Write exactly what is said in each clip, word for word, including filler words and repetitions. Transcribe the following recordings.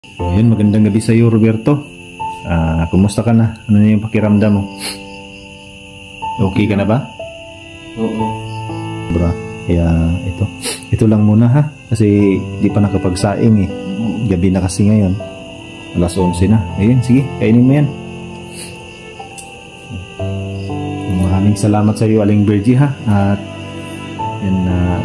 So, yun, magandang gabi sa iyo, Roberto. Ah, kumusta ka na? Ano na yung pakiramdam mo? Okay ka na ba? Oo. Bra, kaya ito. Ito lang muna ha. Kasi di pa nakapagsaing eh. Gabi na kasi ngayon. Alas onse na. Ayun, sige, kainin mo yan. Maraming salamat sa iyo, Aling Virgie ha. At yan na. Uh,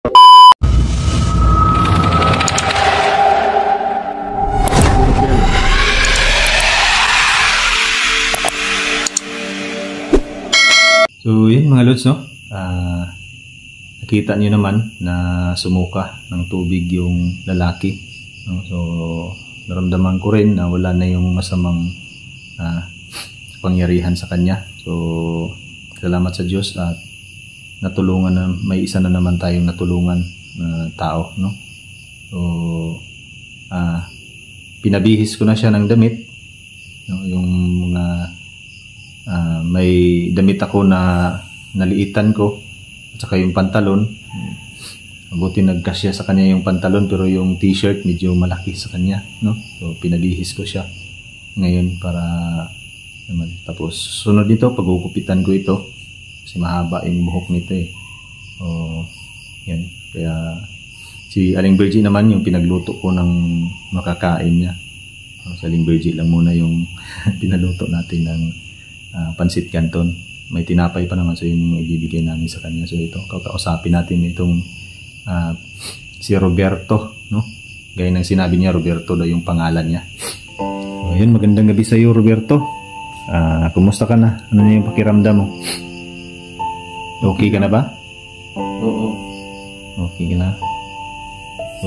So yun mga lods, no? Uh, nakita nyo naman na sumuka ng tubig yung lalaki, no? So naramdaman ko rin na wala na yung masamang uh, pangyarihan sa kanya. So salamat sa Diyos at natulungan na, may isa na naman tayong natulungan na tao, no? So uh, pinabihis ko na siya ng damit, no? Yung mga Uh, may damit ako na naliitan ko at saka yung pantalon, mabuti nagkasya sa kanya yung pantalon pero yung t-shirt medyo malaki sa kanya, no? So pinabihis ko siya ngayon para naman. Tapos sunod dito paggugupitan ko ito kasi mahaba yung buhok nito eh. O yan, kaya si Aling Virgie naman yung pinagluto ko ng makakain niya. So, si Aling Virgie lang muna yung pinaluto natin ng Uh, pansit canton. May tinapay pa naman, so yun yung ibibigay namin sa kanya. So ito, kakausapin natin itong uh, si Roberto, no? Gaya ng sinabi niya, Roberto daw yung pangalan niya. So yun, magandang gabi sa iyo, Roberto. Uh, kumusta ka na? Ano na yung pakiramdam mo? Okay ka na ba? Oo. Okay ka na. So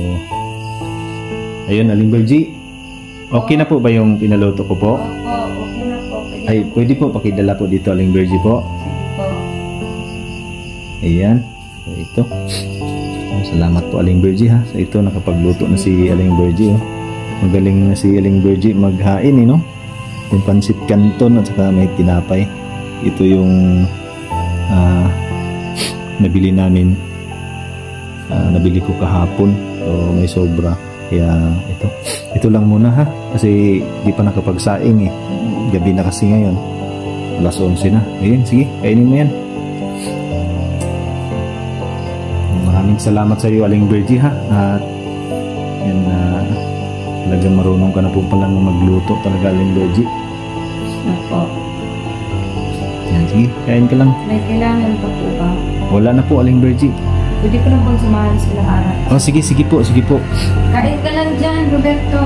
ayun, Aling Virgie, okay na po ba yung pinaluto ko po? Opo, okay na po. Pwede Ay, pwede po pakidala po dito, Aling Virgie po. po. Ayan. So, ito. So, salamat po, Aling Virgie ha. So, ito, nakapagluto na si Aling Virgie. Oh. Magaling na si Aling Virgie maghain, eh, no? Yung pansit canton at saka may tinapay. Ito yung uh, nabili namin. Uh, nabili ko kahapon. So, may sobra. Kaya, ito. Ito lang muna ha. Kasi di pa nakapagsaing eh. Gabi na kasi ngayon. Alas onse na. Ayun, sige, kainin mo yan. Maraming salamat sa iyo, Aling Virgie ha. At yan na uh, talagang marunong ka na po palang magluto talaga, Aling Virgie. Opo. Yan, sige, kain ka lang. May kailangan pa po ba? Wala na po, Aling Virgie. Pwede ko na pong sumahan sila araw. Oh, sige, sige po, sige po. Kain ka lang dyan, Roberto.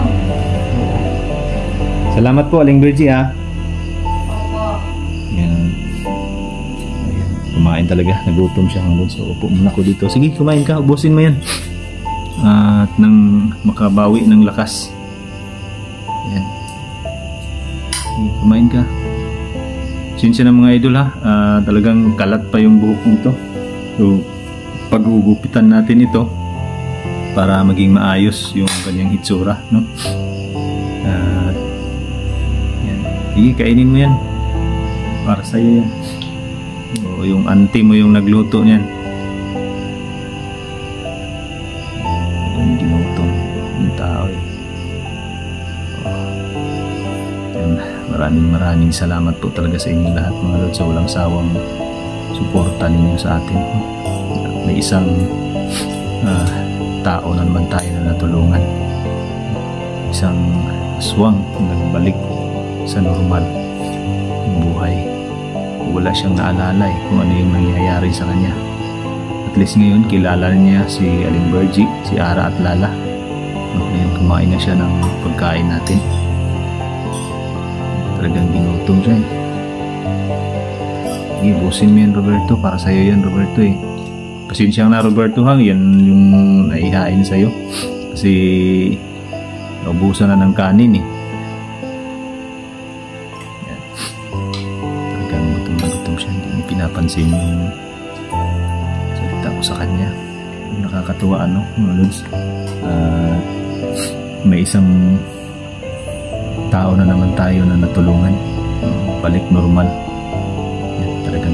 Salamat po, Aling Virgie ha. Opo. Yan. Ayan. Kumain talaga. Nagutom siya hanggang. So, upo muna ko dito. Sige, kumain ka. Ubusin mo yan. At nang makabawi ng lakas. Ayan. Sige, kumain ka. Sinsya na mga idol ha. Uh, talagang kalat pa yung buhok nito. So, pag-ugupitan natin ito para maging maayos yung kanyang hitsura, no? At yan. Sige, kainin mo yan. Para sa'yo yan. O yung auntie mo yung nagluto niyan. Yung ginutom yung tao eh. O, yan. Maraming maraming salamat po talaga sa inyo lahat mga lord sa walang sawang suporta ninyo sa atin. May isang uh, tao na naman tayo na natulungan. Isang aswang na nagbalik sa normal ng buhay. Wala siyang naalala eh, kung ano yung nangyayari sa kanya. At least ngayon kilala niya si Aling Virgie, si Ara at Lala. Ngayon kumain na siya ng pagkain natin. Talagang ginutom siya eh. Ibusin mo yan, Roberto, para sa'yo yan, Roberto eh. Pasensya na, Roberto ha, yan yung naihain sa'yo kasi naubusan na ng kanin eh. Yan. Talagang gutom na gutom siya, hindi niya pinapansin yung salita ko sa kanya. Nakakatuwa ano mga lods. Uh, may isang tao na naman tayo na natulungan, uh, balik normal. Yan, talagang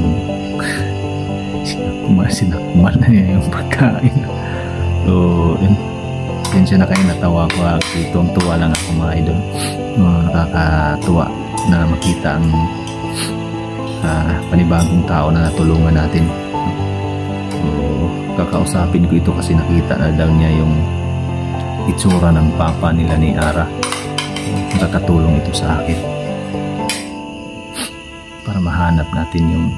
kumasin na kumain na niya yung pagkain. So yun, pasensya na kayo, natawa ko. Ito ang tuwa lang ako mga idol. Uh, nakakatuwa na makita ang uh, panibagong tao na natulungan natin. So, kakausapin ko ito kasi nakita na daw niya yung itsura ng papa nila ni Ara. Nakakatulong ito sa akin para mahanap natin yung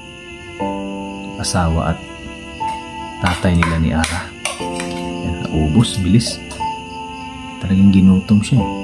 asawa at tatay nila ni Ara. Yan, naubos, bilis. Talagang ginutom siya eh.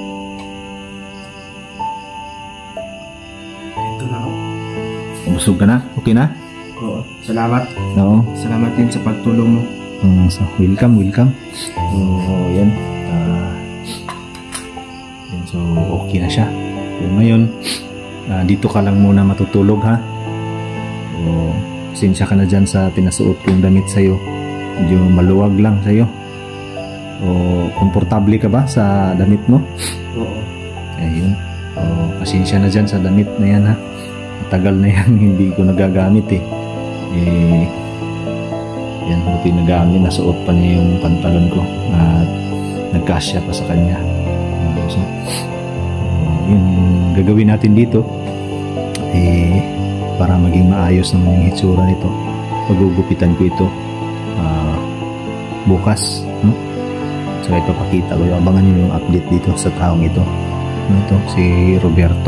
Ito na ako. Busog ka na? Okay na? Oo. Salamat. Oo. Salamat din sa pagtulong mo. Um, so, welcome, welcome. So, yan. Uh, yan. So, okay na siya. So, ngayon, uh, dito ka lang muna matutulog ha. So, pasensya ka na dyan sa pinasuot kong damit sa'yo. Medyo maluwag lang sa'yo. So, komportable ka ba sa damit mo? Oo. Ayun. So, pasensya na dyan sa damit na yan ha. Matagal na yan, hindi ko nagagamit eh. Eh, yan, buti nagamit, nasuot pa niya yung pantalon ko at nagkasya pa sa kanya. So, yun, gagawin natin dito eh, para maging maayos naman yung hitsura nito. Pagugupitan ko ito uh, bukas, no? Saka ipapakita ko, abangan nyo yung update dito sa taong ito. Ano ito? Si Roberto.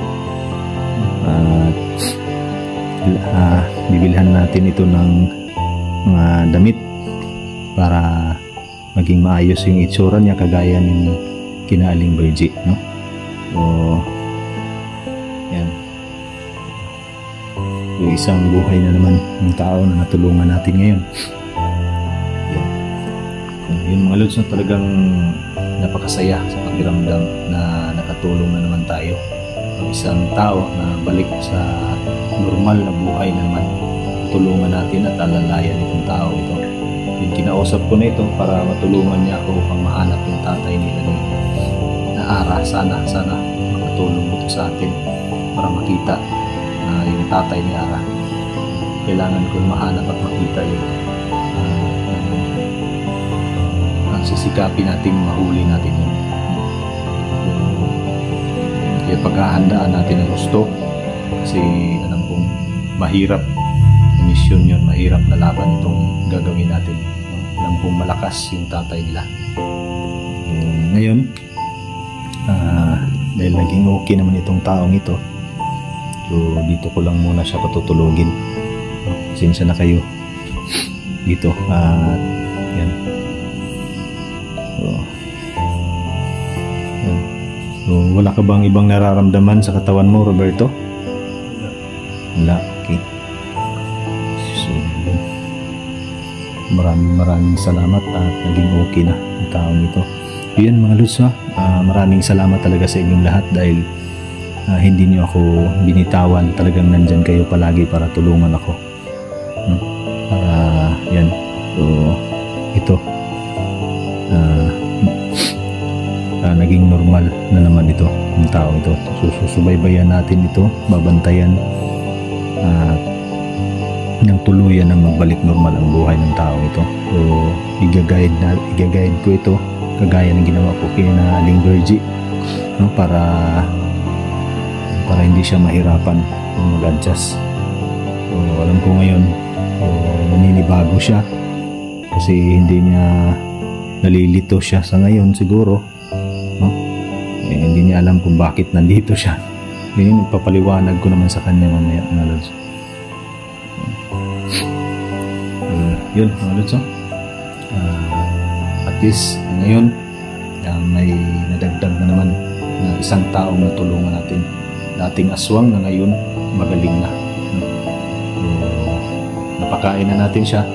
At uh, uh, bibilhan natin ito ng mga damit para maging maayos yung itsura niya kagaya ng kinaaling Virgie, no? So, yan. Yung isang buhay na naman ng tao na natulungan natin ngayon. Yan. So, yung mga lods na talagang napakasaya sa pakiramdam na nakatulong na naman tayo. Yung isang tao na balik sa normal na buhay na naman. Tulungan natin at alalayan itong tao ito. Yung kinausap ko na ito para matulungan niya ako upang mahanap yung tatay nila ni na Ara. Sana, sana makatulong ito sa atin para makita na uh, yung tatay ni Ara. Kailangan kong mahanap at makita yung uh, ang sisikapin natin, mahuli natin yun. Kaya paghahandaan natin ang gusto kasi alam kong mahirap mission yun, mahirap na laban itong gagawin natin. Alam kong malakas yung tatay nila. Um, ngayon, uh, dahil naging okay naman itong taong ito, so dito ko lang muna siya patutulogin. Pasensya na kayo dito. Uh, yan. So, yan. So, wala ka bang ibang nararamdaman sa katawan mo, Roberto? Wala. Okay. Maraming maraming salamat at naging okay na ang taong ito. Yun mga lods ha, uh, maraming salamat talaga sa inyong lahat dahil uh, hindi nyo ako binitawan. Talagang nandyan kayo palagi para tulungan ako. Hmm? Para yan. So ito uh, uh, naging normal na naman ito ang tao ito. So susubaybayan natin ito, babantayan at uh, ng tuluyan na magbalik normal ang buhay ng tao ito. So, i-guide na, i-guide ko ito kagaya ng ginawa ko kay na Aling Virgie, no? para para hindi siya mahirapan mag-adjust. So, alam ko ngayon so, naninibago siya kasi hindi niya nalilito siya sa ngayon siguro, no? Eh, hindi niya alam kung bakit nandito siya. Ngayon, ipapaliwanag ko naman sa kanya mamaya mga lods. Uh, yun mga lods, oh. uh, at least ngayon uh, may nadagdag na naman na isang taong natulungan natin. Dating aswang na ngayon magaling na. uh, napakain na natin siya.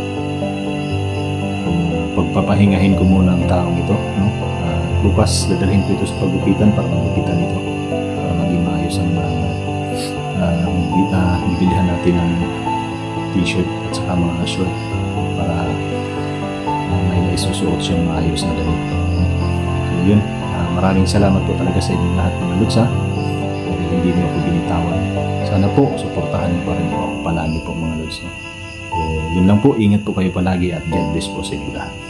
uh, pagpapahingahin ko muna ang taong ito, no? uh, bukas dadalhin ko ito sa pagupitan para magupitan ito para maging maayos ang uh, uh, uh, bibilihan natin ng t-shirt at saka mga short para uh, may naisusuot siyang maayos na damit. So yun, uh, maraming salamat po talaga sa inyong lahat mga lods ha. Uh, hindi niyo ako binitawan. Sana po, suportahan niyo pa rin po ako palagi po mga lods. No? So yun lang po, ingat po kayo palagi at God bless po sa inyo lahat.